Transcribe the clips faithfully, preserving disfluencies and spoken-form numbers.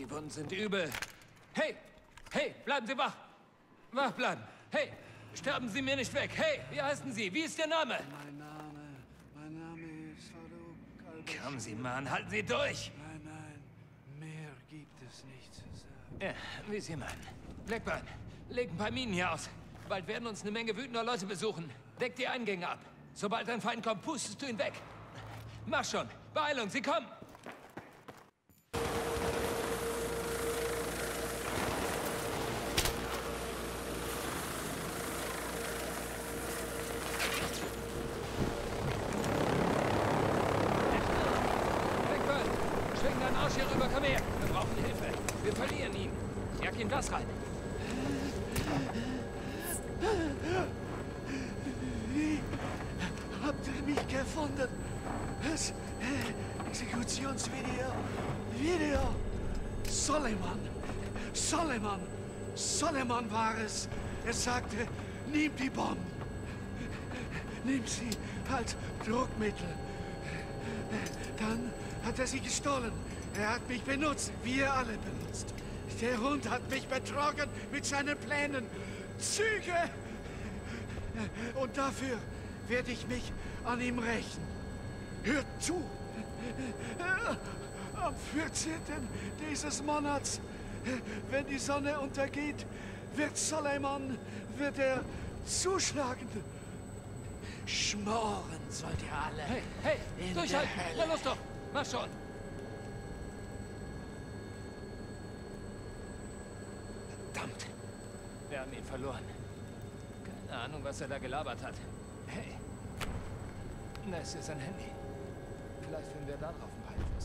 Die Wunden sind übel. Hey! Hey, bleiben Sie wach! Wach bleiben! Hey! Sterben Sie mir nicht weg! Hey! Wie heißen Sie? Wie ist Ihr Name? Mein Name, mein Name ist Farouk al-Bashir. Kommen Sie, Mann, halten Sie durch! Nein, nein, mehr gibt es nicht zu sagen. Ja, wie Sie meinen. Blackburn, leg ein paar Minen hier aus. Bald werden uns eine Menge wütender Leute besuchen. Deck die Eingänge ab. Sobald ein Feind kommt, pustest du ihn weg. Mach schon! Beeilung, sie kommen! Blackburn, schwing deinen Arsch hier rüber, komm her! Wir brauchen Hilfe. Wir verlieren ihn. Jag ihm das rein. Wie habt ihr mich gefunden? Das äh, Exekutionsvideo. Video. Soleiman. Soleiman. Soleiman war es. Er sagte, nimm die Bomben. Nimm sie als Druckmittel. Dann hat er sie gestohlen. Er hat mich benutzt, wie er alle benutzt. Der Hund hat mich betrogen mit seinen Plänen. Züge! Und dafür werde ich mich an ihm rächen. Hört zu! Am vierzehnten dieses Monats, wenn die Sonne untergeht, wird Soleiman, wird er zuschlagen. Schmoren sollt ihr alle. Hey, hey, in durchhalten! der Hölle. Na los doch! Mach schon! Verdammt! Wir haben ihn verloren. Keine Ahnung, was er da gelabert hat. Hey! Das ist ein Handy. Vielleicht finden wir darauf ein paar Infos.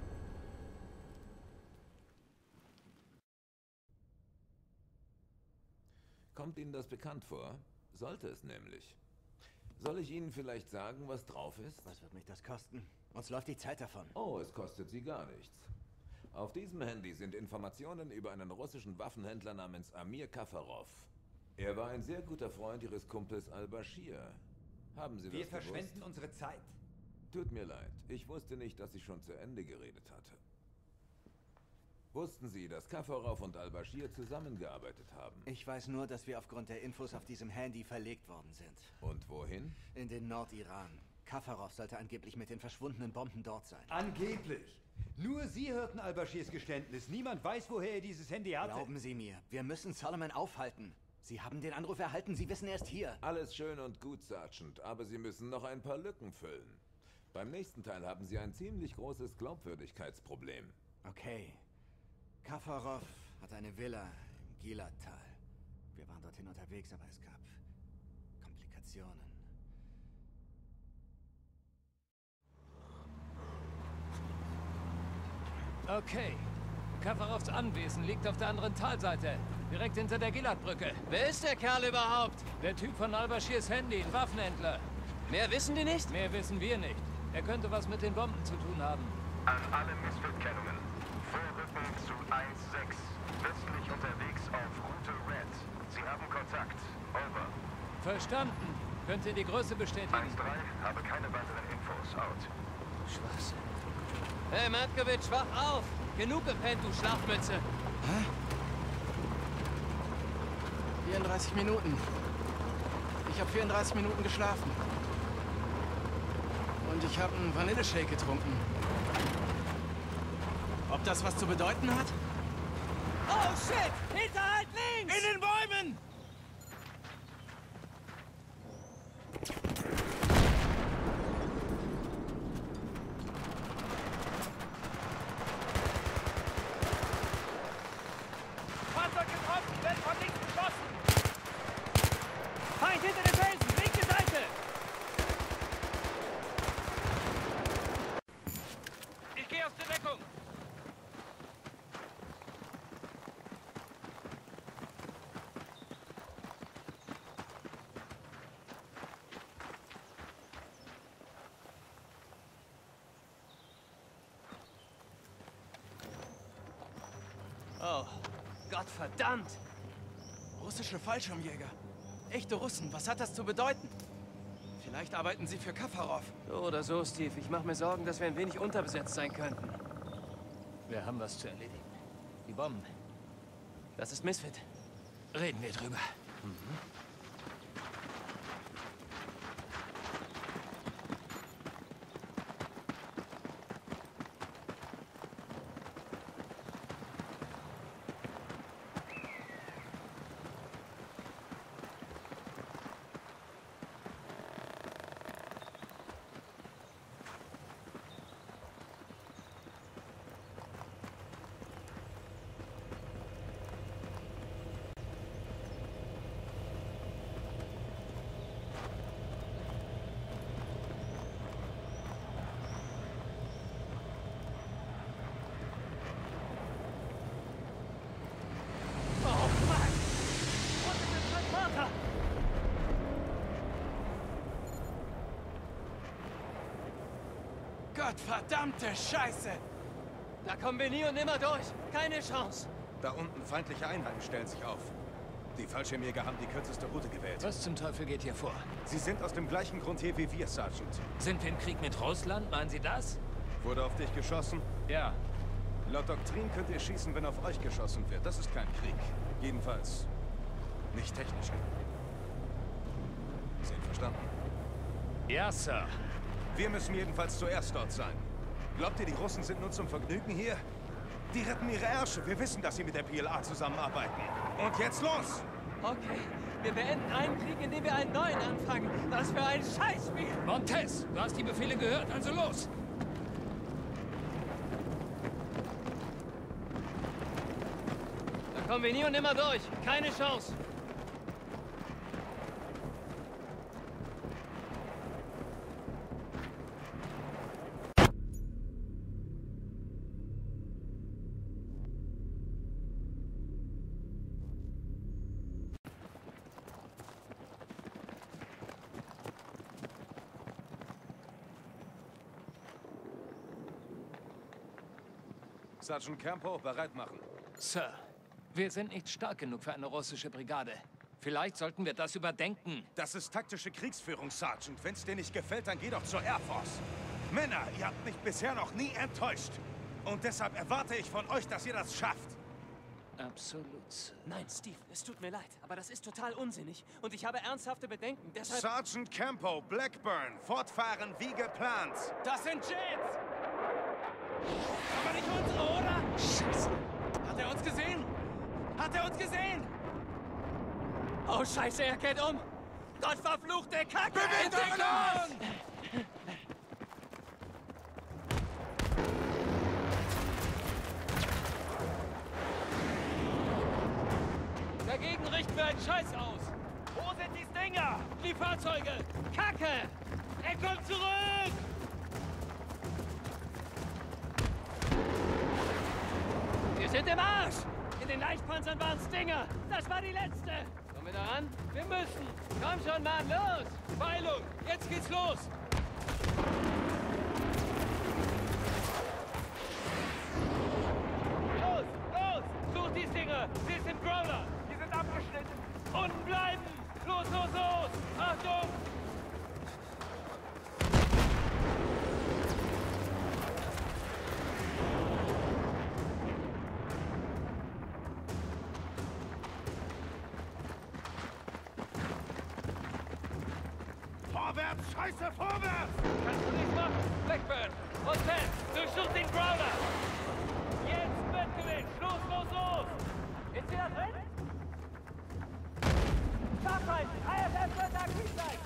Kommt Ihnen das bekannt vor? Sollte es nämlich. Soll ich Ihnen vielleicht sagen, was drauf ist? Was wird mich das kosten? Uns läuft die Zeit davon. Oh, es kostet Sie gar nichts. Auf diesem Handy sind Informationen über einen russischen Waffenhändler namens Amir Kafarov. Er war ein sehr guter Freund Ihres Kumpels al-Bashir. Haben Sie das Wir gewusst? verschwenden unsere Zeit. Tut mir leid. Ich wusste nicht, dass ich schon zu Ende geredet hatte. Wussten Sie, dass Kafarov und al-Bashir zusammengearbeitet haben? Ich weiß nur, dass wir aufgrund der Infos auf diesem Handy verlegt worden sind. Und wohin? In den Nordiran. Kafarov sollte angeblich mit den verschwundenen Bomben dort sein. Angeblich. Nur Sie hörten al-Bashirs Geständnis. Niemand weiß, woher er dieses Handy hatte. Glauben Sie mir, wir müssen Solomon aufhalten. Sie haben den Anruf erhalten, Sie wissen, er ist hier. Alles schön und gut, Sergeant, aber Sie müssen noch ein paar Lücken füllen. Beim nächsten Teil haben Sie ein ziemlich großes Glaubwürdigkeitsproblem. Okay. Kafarov hat eine Villa im Gilad-Tal. Wir waren dorthin unterwegs, aber es gab Komplikationen. Okay. Kafarovs Anwesen liegt auf der anderen Talseite. Direkt hinter der Gilad-Brücke. Wer ist der Kerl überhaupt? Der Typ von al-Bashirs Handy, ein Waffenhändler. Mehr wissen die nicht? Mehr wissen wir nicht. Er könnte was mit den Bomben zu tun haben. An alle Misfit-Kennungen. Vorrücken zu eins sechs. Westlich unterwegs auf Route Red. Sie haben Kontakt. Over. Verstanden. Könnt ihr die Größe bestätigen? eins drei, habe keine weiteren Infos. Out. Schwachsinn. Hey, Matkovic, wach auf! Genug gepennt, du Schlafmütze! Hä? vierunddreißig Minuten. Ich habe vierunddreißig Minuten geschlafen. Und ich habe einen Vanilleshake getrunken. Ob das was zu bedeuten hat? Oh shit! Hinterhalt links! In den Bäumen! Fahrzeug getroffen! Wird von links beschossen! Feind hinter den Felsen! Linke Seite! Ich gehe aus der Deckung! Oh, Gottverdammt! Russische Fallschirmjäger. Echte Russen. Was hat das zu bedeuten? Vielleicht arbeiten sie für Kafarov. So oder so, Steve. Ich mache mir Sorgen, dass wir ein wenig unterbesetzt sein könnten. Wir haben was zu erledigen. Die Bomben. Das ist Misfit. Reden wir drüber. Gottverdammte Scheiße! Da kommen wir nie und nimmer durch. Keine Chance. Da unten feindliche Einheiten stellen sich auf. Die Fallschirmjäger haben die kürzeste Route gewählt. Was zum Teufel geht hier vor? Sie sind aus dem gleichen Grund hier wie wir, Sergeant. Sind wir im Krieg mit Russland? Meinen Sie das? Wurde auf dich geschossen? Ja. Laut Doktrin könnt ihr schießen, wenn auf euch geschossen wird. Das ist kein Krieg. Jedenfalls nicht technisch genug. Sind verstanden? Ja, Sir. Wir müssen jedenfalls zuerst dort sein. Glaubt ihr, die Russen sind nur zum Vergnügen hier? Die retten ihre Ärsche. Wir wissen, dass sie mit der P L A zusammenarbeiten. Und jetzt los! Okay, wir beenden einen Krieg, indem wir einen neuen anfangen. Was für ein Scheißspiel! Montes, du hast die Befehle gehört, also los! Da kommen wir nie und nimmer durch. Keine Chance. Sergeant Campo, bereit machen. Sir, wir sind nicht stark genug für eine russische Brigade. Vielleicht sollten wir das überdenken. Das ist taktische Kriegsführung, Sergeant. Wenn's dir nicht gefällt, dann geh doch zur Air Force. Männer, ihr habt mich bisher noch nie enttäuscht. Und deshalb erwarte ich von euch, dass ihr das schafft. Absolut, Sir. Nein, Steve, es tut mir leid, aber das ist total unsinnig. Und ich habe ernsthafte Bedenken, deshalb... Sergeant Campo, Blackburn, fortfahren wie geplant. Das sind Jets! Aber nicht unsere, oder? Scheiße. Hat er uns gesehen? Hat er uns gesehen? Oh, Scheiße, er kehrt um! Gott verfluchte Kacke! Bewegt euch! Dagegen richten wir einen Scheiß aus! Wo sind die Stinger? Die Fahrzeuge! Kacke! Er kommt zurück! Wir sind im Arsch! In den Leichtpanzern waren Stinger! Das war die letzte! Kommen wir da ran? Wir müssen! Komm schon, Mann, los! Beilung! Jetzt geht's los! Los! Los! Such die Stinger! Sie sind Growler! Die sind abgeschnitten! Unten bleiben! Los, los, los! Achtung! Vorwärts, Scheiße, vorwärts! Kannst du nichts machen? Blackburn! Hotel! Durchsuch den Growler! Jetzt Wettgewicht! Los, los, los! Ist wieder drin? Starthalten! I F F wird aktiv sein!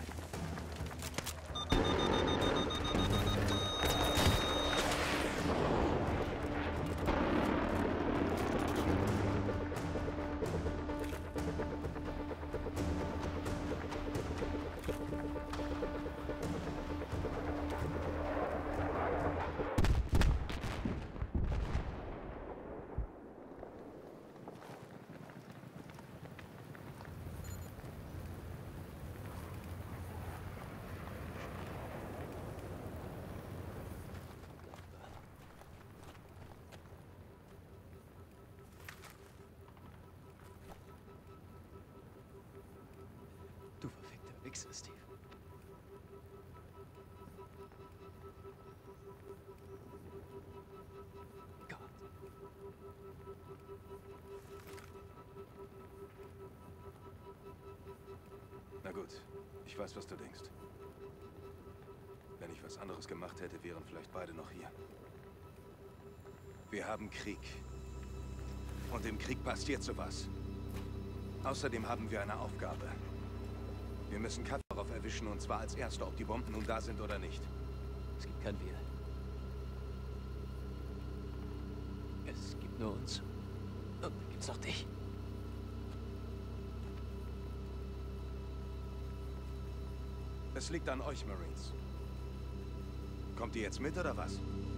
Du verfickter Wichser, Steve. Gott. Ich weiß, was du denkst. Wenn ich was anderes gemacht hätte, wären vielleicht beide noch hier. Wir haben Krieg. Und im Krieg passiert sowas. Außerdem haben wir eine Aufgabe. Wir müssen Kafarov erwischen, und zwar als Erster, ob die Bomben nun da sind oder nicht. Es gibt kein Wir. Es gibt nur uns. Und dann gibt's noch dich. Es liegt an euch, Marines. Kommt ihr jetzt mit, oder was?